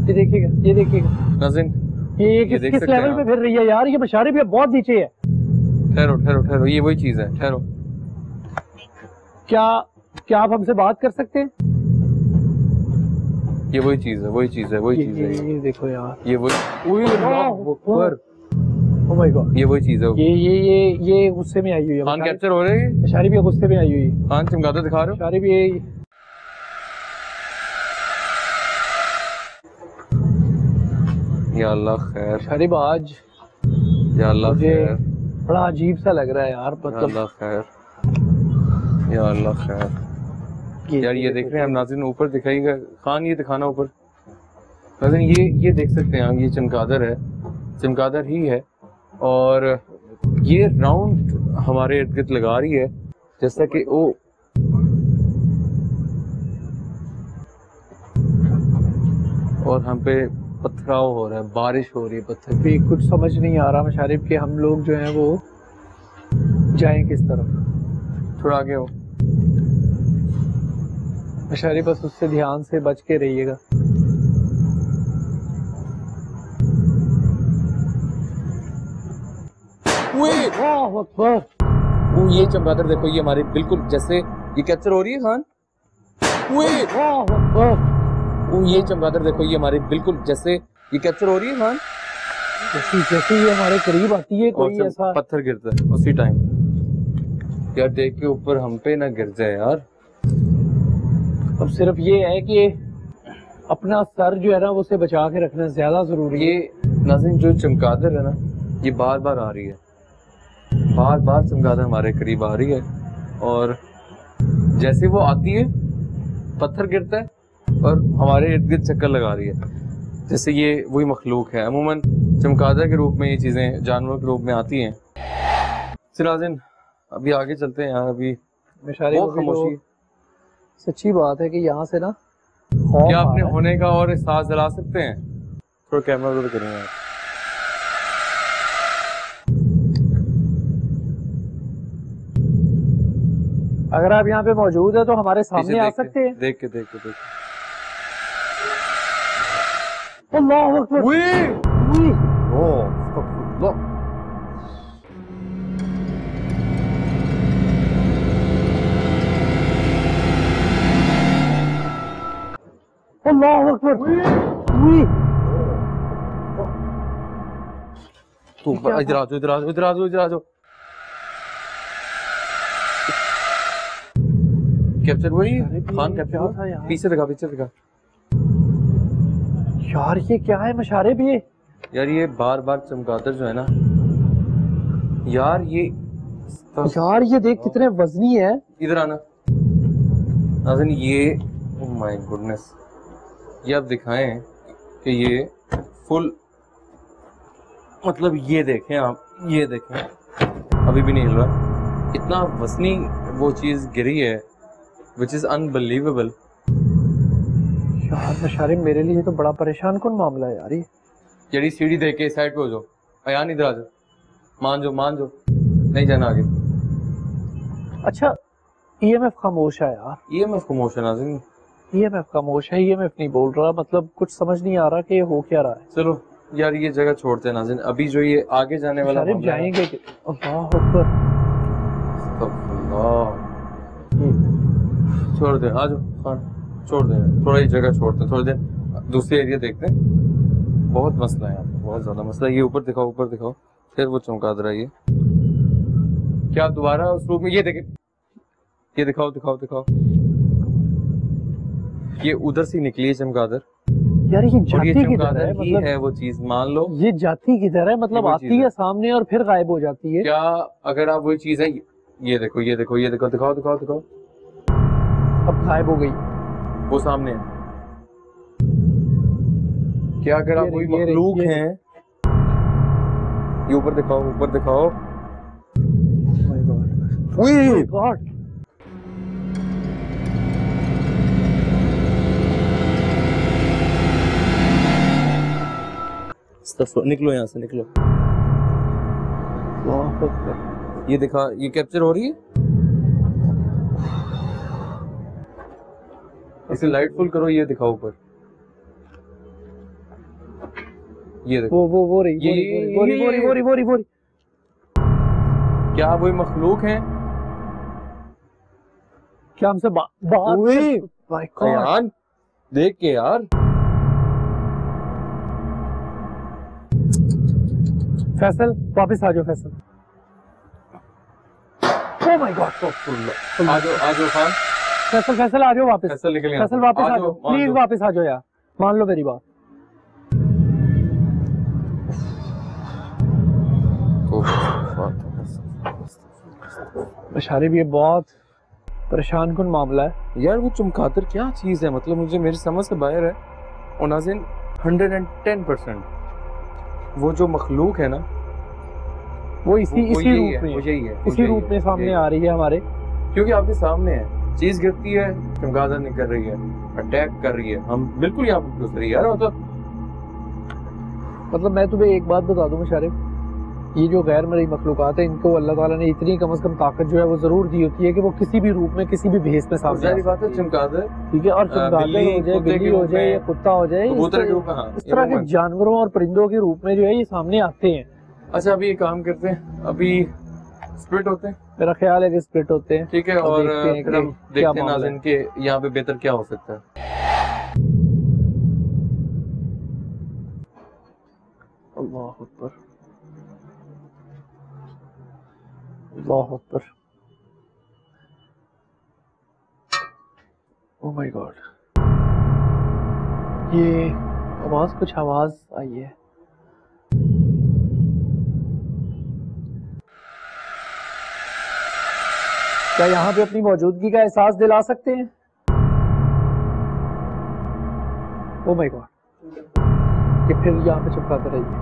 ये देखिएगा, ये देखिएगा नाज़रीन, ये किस लेवल पे फिर रही है यार, ये मशारिब ये बहुत नीचे है। ठहरो ठहरो ठहरो, ये वही चीज है, ठहरो। क्या आप हमसे बात कर सकते हैं? ये वही चीज है, वही चीज है, वही चीज है। ये देखो यार, ये वही, ऊपर, ओह माय गॉड, ये वही चीज है। ये गुस्से में आई हुई है। खान कैप्चर हो रही है, मशारिब ये गुस्से में आई हुई है। खान चमगादड़ दिखा रहे हो? मशारिब ये या अल्लाह खैर, मशारिब आज या अल्लाह खैर, बड़ा अजीब सा लग रहा है यार, मतलब या अल्लाह खैर, या अल्लाह खैर। यार ये देख रहे हैं हम नाज़रीन, ऊपर दिखाइएगा खान, ये दिखाना ऊपर नाज़रीन, ये देख सकते हैं हम, ये चमगादड़ है, चमगादड़ ही है, और ये राउंड हमारे इर्द गिर्द लगा रही है, जैसा कि वो और हम पे पथराव हो रहा है, बारिश हो रही है, पत्थर भी कुछ समझ नहीं आ रहा मशारिब के हम लोग जो हैं वो जाएं किस तरफ। थोड़ा आगे हो मशारिब, बस उससे ध्यान से बच के रहिएगा। वो ये चमगादड़ देखो, ये हमारी बिल्कुल जैसे ये कैप्चर हो रही है खान, वो ये चमगादड़ देखो, ये हमारे बिल्कुल जैसे ये कैप्चर हो रही है खान, जैसे ये हमारे करीब आती है कोई ऐसा पत्थर गिरता है उसी टाइम। यार देख के ऊपर हम पे ना गिर जाए यार। अब सिर्फ ये है कि अपना सर जो है ना उसे बचा के रखना ज्यादा जरूरी है। ये नाज़रीन जो चमगादड़ है ना, ये बार बार आ रही है, बार बार चमगादड़ हमारे करीब आ रही है, और जैसे वो आती है पत्थर गिरता है और हमारे इर्द गिर्द चक्कर लगा रही है, जैसे ये वही मखलूक है। अमूमन चमगादड़ के रूप में ये चीज़ें जानवरों के रूप में आती हैं। नाज़रीन अभी आगे चलते हैं यार, अभी बहुत खामोशी। सच्ची बात है कि यहाँ से ना क्या आपने होने का और एहसास दिला सकते हैं? थोड़ा कैमरा उधर करेंगे। अगर आप यहाँ पे मौजूद है तो हमारे सामने आ सकते हैं। देख के देख के देख के। अल्लाह अकबर। अल्लाह अकबर। तो इधर आ जाओ, इधर आ जाओ, इधर आ जाओ, इधर आ जाओ। कैप्चर वही खान कैप्चर, पीछे दिखा, पीछे दिखा। यार ये क्या है मशारिब ये? यार ये बार बार चमगादड़ जो है ना यार, ये देख कितने वजनी है। इधर आना नाज़रीन, ये ओह माय गुडनेस, ये आप दिखाएं कि ये फुल, मतलब ये देखें आप, ये देखें अभी भी नहीं हिल रहा, इतना वजनी वो चीज़ गिरी है, विच इज़ अनबिलीवेबल। यार मशारिब मेरे लिए तो बड़ा परेशान कौन मामला है यार। ये सीढ़ी देख के साइड पे हो जाओ, अयान इधर आ जाओ, मान जाओ, नहीं जाना आगे। अच्छा ईएमएफ खामोश है यार। ईएमएफ खामोश है नाज़रीन, ईएमएफ खामोश है, ईएमएफ नहीं बोल रहा, मतलब कुछ समझ नहीं आ रहा कि ये हो क्या रहा है। चलो यार ये जगह छोड़ते हैं नाज़रीन, अभी जो ये आगे जाने वाला जाएंगे। अल्लाह अकबर, छोड़ दे, आ जाओ खान, छोड़ दे, थोड़ा ही जगह छोड़ते हैं, थोड़ी देर दूसरे एरिया देखते हैं। बहुत मसला है यहाँ पे, बहुत ज्यादा मसला है। ये ऊपर दिखाओ, ऊपर दिखाओ, फिर वो चमगादड़ है। ये क्या दोबारा उस रूप में, ये देखे, ये दिखाओ दिखाओ दिखाओ, ये उधर से निकली है चमगादड़ यार। ये जाती किधर है? मतलब है वो चीज, मान लो ये जाती किधर है, मतलब आती है सामने और फिर गायब हो जाती है। क्या अगर आप वही चीज है, ये देखो, ये देखो, ये देखो, दिखाओ दिखाओ दिखाओ, अब गायब हो गई, वो सामने है। क्या अगर आप वही मखलूक हैं, ये ऊपर दिखाओ, ऊपर दिखाओ। गॉड, निकलो यहाँ से, निकलो। ये दिखा, ये कैप्चर हो रही है, इसे लाइट फुल करो, ये दिखाओ ऊपर। ये देखो, वो रही, वो रही। क्या वही मखलूक हैं? क्या हमसे बात यार देख के यार। फैसल वापस आ जाओ, फैसल। ओह माय गॉड, आ जाओ खान। फैसल आ जाओ वापस। फैसल निकल, फैसल वापस आ जाओ प्लीज, वापस आ जाओ यार, मान लो मेरी बात। बशारे भी ये बहुत परेशान कुन मामला है यार। वो चमगादड़ क्या चीज है, मतलब मुझे मेरी समझ से बाहर है। और नाज़रीन 110% वो जो मखलूक है ना, वो इसी रूप में, इसी रूप में सामने आ रही है हमारे, क्योंकि आपके सामने है। चीज गिरती है, चमगादड़ निकल रही है, अटैक कर रही है। हम बिल्कुल यहाँ पे घुस रही है यार। मतलब मैं तुम्हें एक बात बता दूं मुशारिफ, ये जो गैर मरी मखलूकात है, इनको अल्लाह ताला ने इतनी कम से कम ताकत जो है वो जरूर दी होती है कि वो किसी भी रूप में, किसी भी भेस में सामने आ बात है। चमगादड़, ठीक है, और चमगादड़ हो जाए, बिल्ली हो जाए या कुत्ता हो जाए, इस तरह के जानवरों और परिंदों के रूप में जो है ये सामने आते हैं। अच्छा अभी एक काम करते हैं, अभी स्प्लिट होते हैं। मेरा ख्याल है कि स्प्लिट होते हैं, ठीक है। और फिर हम देखते हैं नाज़रीन के यहाँ पे बेहतर क्या हो सकता है। अल्लाह अकबर, अल्लाह अकबर, ओह माय गॉड। ये आवाज, कुछ आवाज आई है। क्या यहाँ पे अपनी मौजूदगी का एहसास दिला सकते हैं? ओह माय गॉड, कि फिर यहाँ पे चमकाते रहिए।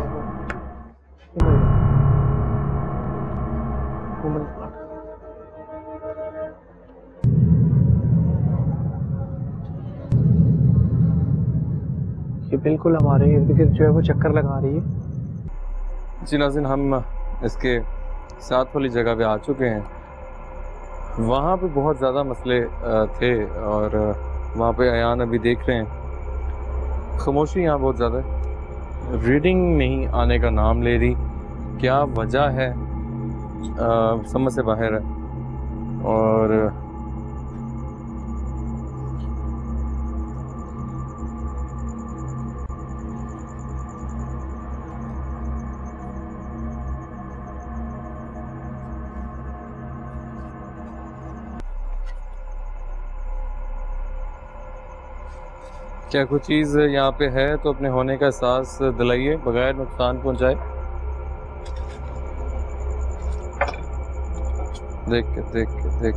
ये बिल्कुल हमारे इर्द गिर्द जो है वो चक्कर लगा रही है। जी नाज़रीन, हम इसके साथ वाली जगह पे आ चुके हैं। वहाँ पे बहुत ज़्यादा मसले थे और वहाँ पे अयान अभी देख रहे हैं। खामोशी यहाँ बहुत ज़्यादा है, रीडिंग नहीं आने का नाम ले रही। क्या वजह है समझ से बाहर है। और क्या कुछ चीज़ यहाँ पे है तो अपने होने का एहसास दिलाइए बगैर नुकसान पहुँचाए। देख के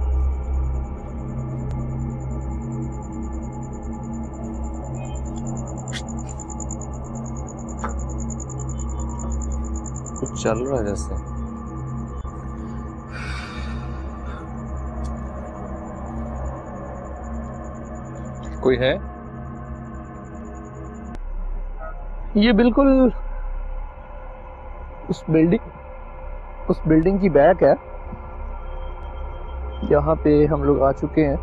कुछ चल रहा है जैसे। कोई है? ये बिल्कुल उस बिल्डिंग की बैक है, यहाँ पे हम लोग आ चुके हैं।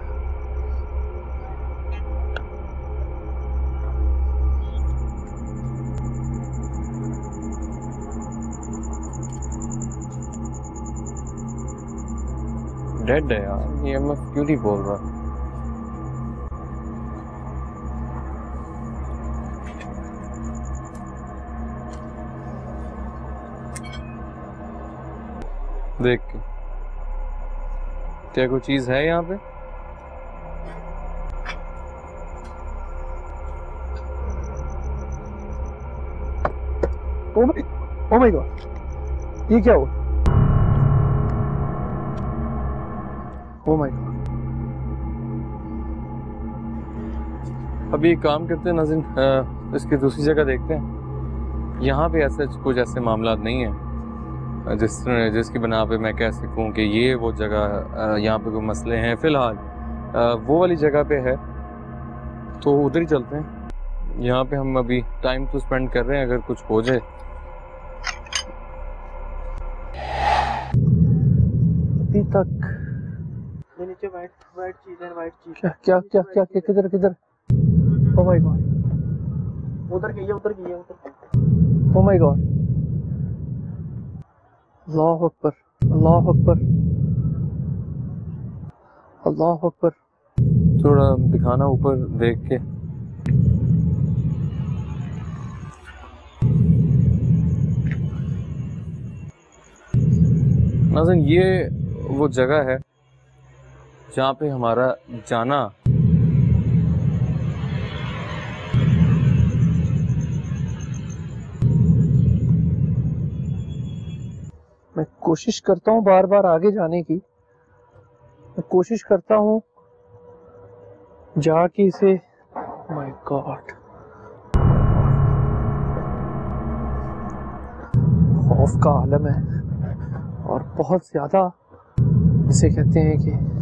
डेड है यार, ये मैं क्यों नहीं बोल रहा। देख के क्या कोई चीज है यहाँ पे? ओह माय गॉड, ये क्या हुआ? Oh my god. अभी एक काम करते हैं नाज़रीन, इसकी दूसरी जगह देखते हैं। यहाँ पे ऐसे कुछ ऐसे मामला नहीं है जिसकी बना पे मैं कह सकूँ कि ये वो जगह यहाँ पे कोई मसले हैं। फ़िलहाल वो वाली जगह पे है तो उधर ही चलते हैं। यहाँ पे हम अभी टाइम तो स्पेंड कर रहे हैं, अगर कुछ हो जाए। अभी तक नीचे वाइट चीज है, वाइट चीज। क्या किधर? ओह माय गॉड, उधर गई है उधर गई है उधर। ओ माय गॉड, अल्लाह अकबर, अल्लाह अकबर, अल्लाह अकबर। थोड़ा दिखाना ऊपर देख के। नाज़रीन, ये वो जगह है जहाँ पे हमारा जाना मैं कोशिश करता हूँ बार बार आगे जाने की, मैं कोशिश करता हूँ जाके इसे, माय गॉड, खौफ का आलम है और बहुत ज्यादा, इसे कहते हैं कि